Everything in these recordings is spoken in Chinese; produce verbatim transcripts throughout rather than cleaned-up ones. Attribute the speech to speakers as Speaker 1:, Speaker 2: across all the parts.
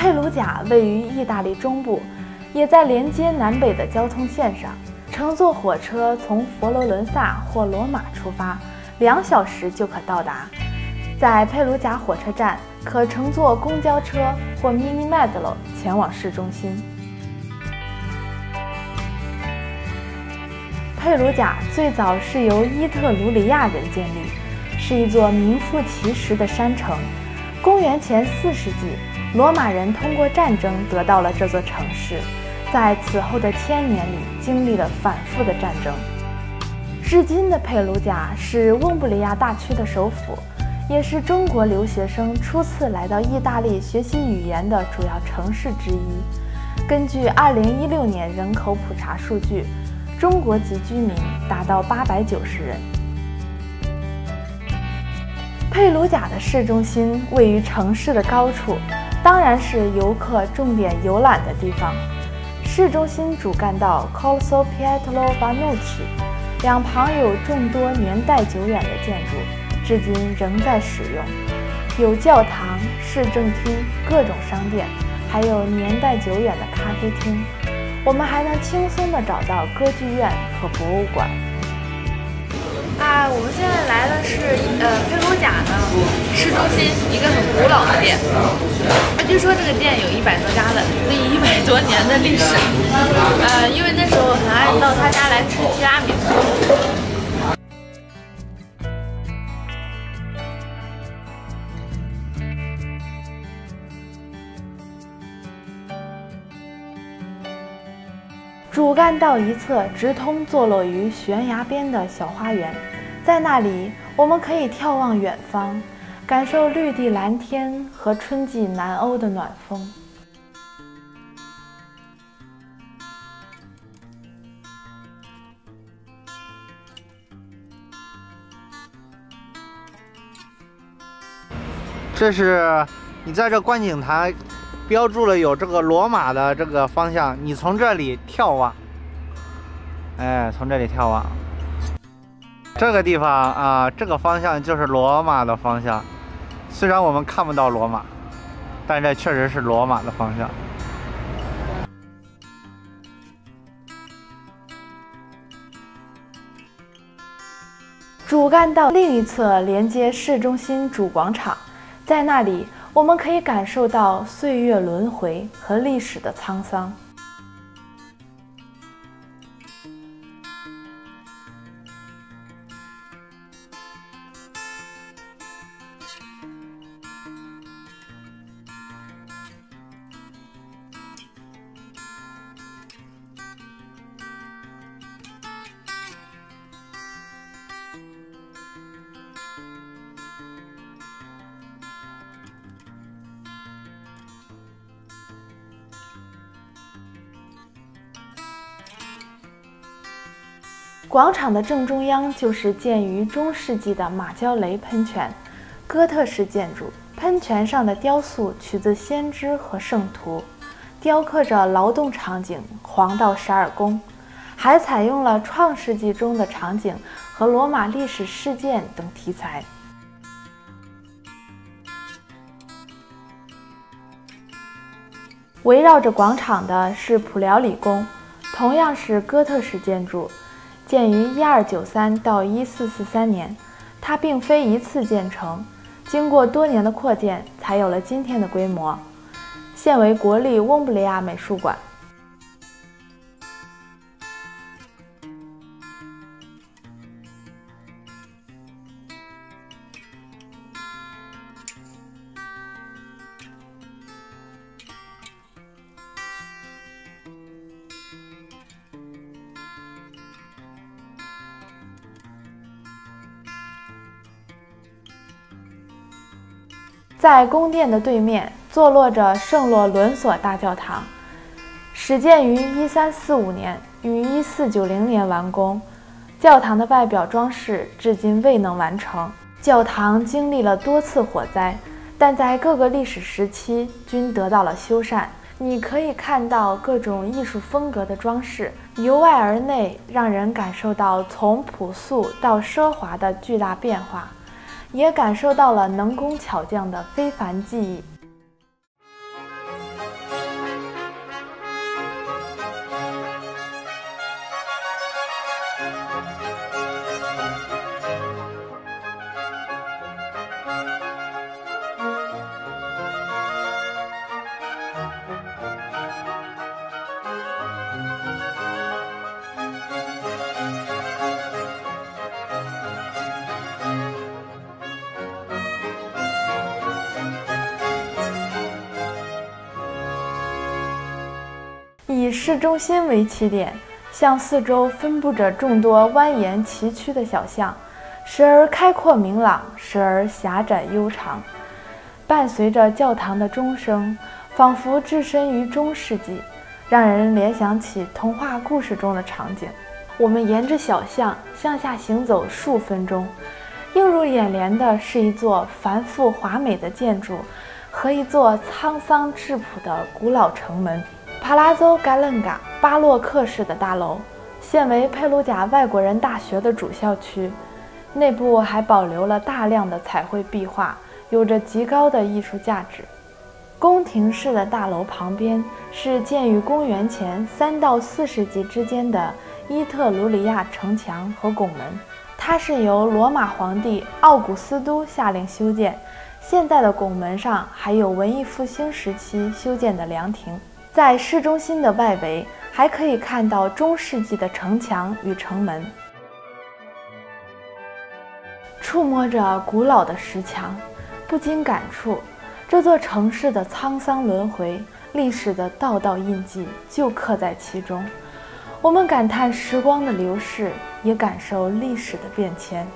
Speaker 1: 佩鲁贾位于意大利中部，也在连接南北的交通线上。乘坐火车从佛罗伦萨或罗马出发，两小时就可到达。在佩鲁贾火车站，可乘坐公交车或 Mini Metro 前往市中心。佩鲁贾最早是由伊特鲁里亚人建立，是一座名副其实的山城。公元前四世纪，罗马人通过战争得到了这座城市，在此后的千年里经历了反复的战争。至今的佩鲁贾是翁布里亚大区的首府，也是中国留学生初次来到意大利学习语言的主要城市之一。根据二零一六年人口普查数据，中国籍居民达到八百九十人。佩鲁贾的市中心位于城市的高处，当然是游客重点游览的地方。市中心主干道 Corso Pietro Vanucci 两旁有众多年代久远的建筑，至今仍在使用，有教堂、市政厅、各种商店，还有年代久远的咖啡厅。我们还能轻松地找到歌剧院和博物馆。
Speaker 2: 啊，我们现在来的是呃佩鲁贾的市中心一个很古老的店，啊，据说这个店有一百多家的历一百多年的历史。呃，因为那时候很爱到他家来吃提拉米苏。
Speaker 1: 主干道一侧直通坐落于悬崖边的小花园，在那里我们可以眺望远方，感受绿地蓝天和春季南欧的暖风。
Speaker 3: 这是你在这观景台标注了有这个罗马的这个方向，你从这里眺望，哎，从这里眺望，这个地方啊，这个方向就是罗马的方向。虽然我们看不到罗马，但这确实是罗马的方向。
Speaker 1: 主干道另一侧连接市中心主广场，在那里我们可以感受到岁月轮回和历史的沧桑。广场的正中央就是建于中世纪的马焦雷喷泉，哥特式建筑。喷泉上的雕塑取自先知和圣徒，雕刻着劳动场景、黄道十二宫，还采用了创世纪中的场景和罗马历史事件等题材。围绕着广场的是普辽里宫，同样是哥特式建筑。建于一二九三到一四四三年，它并非一次建成，经过多年的扩建，才有了今天的规模。现为国立翁布里亚美术馆。在宫殿的对面坐落着圣洛伦索大教堂，始建于一三四五年，于一四九零年完工。教堂的外表装饰至今未能完成。教堂经历了多次火灾，但在各个历史时期均得到了修缮。你可以看到各种艺术风格的装饰，由外而内让人感受到从朴素到奢华的巨大变化，也感受到了能工巧匠的非凡技艺。 以市中心为起点，向四周分布着众多蜿蜒崎岖的小巷，时而开阔明朗，时而狭窄悠长。伴随着教堂的钟声，仿佛置身于中世纪，让人联想起童话故事中的场景。我们沿着小巷向下行走数分钟，映入眼帘的是一座繁复华美的建筑和一座沧桑质朴的古老城门。帕拉佐嘎楞嘎巴洛克式的大楼，现为佩鲁贾外国人大学的主校区，内部还保留了大量的彩绘壁画，有着极高的艺术价值。宫廷式的大楼旁边是建于公元前三到四世纪之间的伊特鲁里亚城墙和拱门，它是由罗马皇帝奥古斯都下令修建。现在的拱门上还有文艺复兴时期修建的凉亭。在市中心的外围还可以看到中世纪的城墙与城门。触摸着古老的石墙，不禁感触这座城市的沧桑轮回，历史的道道印记就刻在其中。我们感叹时光的流逝，也感受历史的变迁。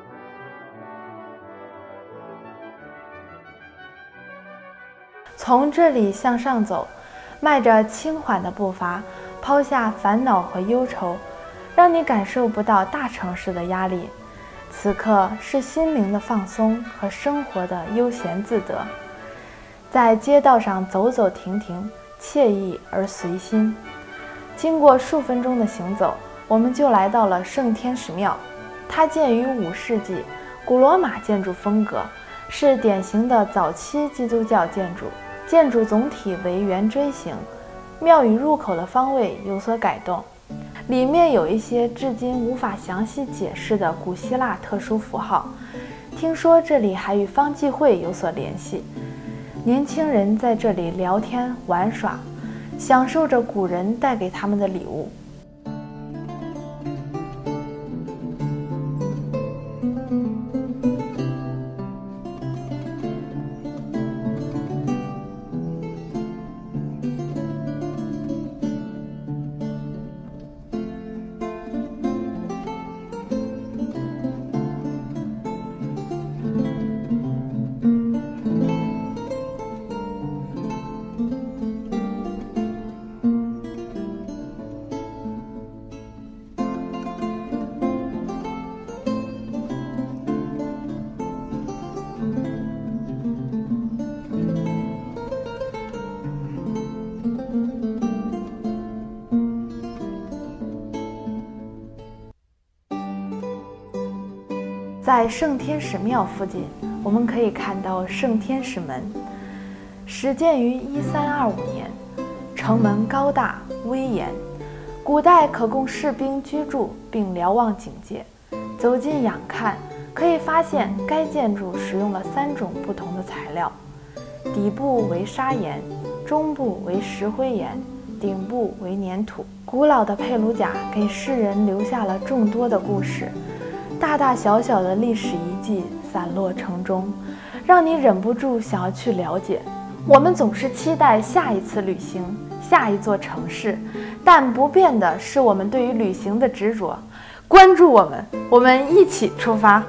Speaker 1: 从这里向上走，迈着轻缓的步伐，抛下烦恼和忧愁，让你感受不到大城市的压力。此刻是心灵的放松和生活的悠闲自得。在街道上走走停停，惬意而随心。经过数分钟的行走，我们就来到了圣天使庙。它建于五世纪，古罗马建筑风格，是典型的早期基督教建筑。建筑总体为圆锥形，庙宇入口的方位有所改动，里面有一些至今无法详细解释的古希腊特殊符号。听说这里还与方济会有所联系，年轻人在这里聊天玩耍，享受着古人带给他们的礼物。在圣天使庙附近，我们可以看到圣天使门，始建于一三二五年，城门高大威严，古代可供士兵居住并瞭望警戒。走近仰看，可以发现该建筑使用了三种不同的材料，底部为砂岩，中部为石灰岩，顶部为粘土。古老的佩鲁贾给世人留下了众多的故事，大大小小的历史遗迹散落城中，让你忍不住想要去了解。我们总是期待下一次旅行，下一座城市，但不变的是我们对于旅行的执着。关注我们，我们一起出发。